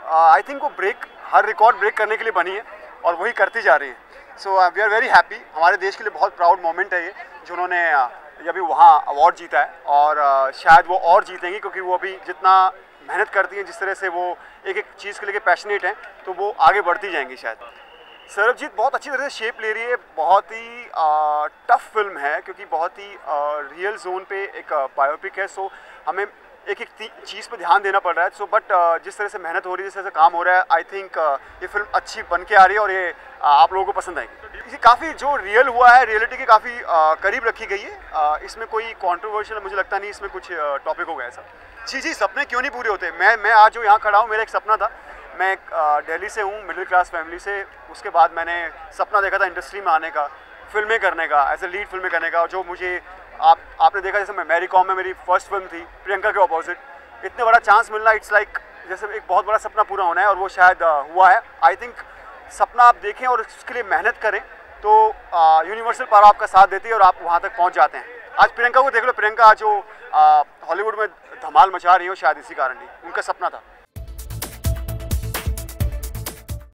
I think वो हर record break करने के लिए बनी है और वही करती जा रही है। So we are very happy. हमारे देश के लिए बहुत प्राउड मोमेंट है ये, जिन्होंने अभी वहाँ अवार्ड जीता है और शायद वो और जीतेंगी, क्योंकि वो अभी जितना मेहनत करती हैं, जिस तरह से वो एक एक चीज़ के लिए पैशनेट हैं, तो वो आगे बढ़ती जाएंगी शायद। सरबजीत बहुत अच्छी तरह से शेप ले रही है। बहुत ही टफ फिल्म है, क्योंकि बहुत ही रियल जोन पे एक बायोपिक है। सो हमें एक एक चीज़ पे ध्यान देना पड़ रहा है। सो बट जिस तरह से मेहनत हो रही है, जिस तरह से काम हो रहा है, आई थिंक ये फिल्म अच्छी बन के आ रही है और ये आप लोगों को पसंद आएगी। काफ़ी जो रियल हुआ है, रियलिटी के काफ़ी करीब रखी गई है। इसमें कोई कॉन्ट्रोवर्शियल मुझे लगता नहीं, इसमें कुछ टॉपिक होगा ऐसा। जी, सपने क्यों नहीं पूरे होते। मैं आज जो यहाँ खड़ा हूँ, मेरा एक सपना था। मैं दिल्ली से हूँ, मिडिल क्लास फैमिली से। उसके बाद मैंने सपना देखा था इंडस्ट्री में आने का, फिल्में करने का, एज ए लीड फिल्में करने का। जो मुझे आपने देखा, जैसे मैरी कॉम में मेरी फर्स्ट फिल्म थी, प्रियंका के ऑपोजिट। इतने बड़ा चांस मिलना, इट्स लाइक जैसे एक बहुत बड़ा सपना पूरा होना है, और वो शायद हुआ है। आई थिंक सपना आप देखें और उसके लिए मेहनत करें तो यूनिवर्सल पावर आपका साथ देती है और आप वहाँ तक पहुँच जाते हैं। आज प्रियंका को देख लो, प्रियंका जो हॉलीवुड में धमाल मचा रही हो, शायद इसी कारण ही उनका सपना था।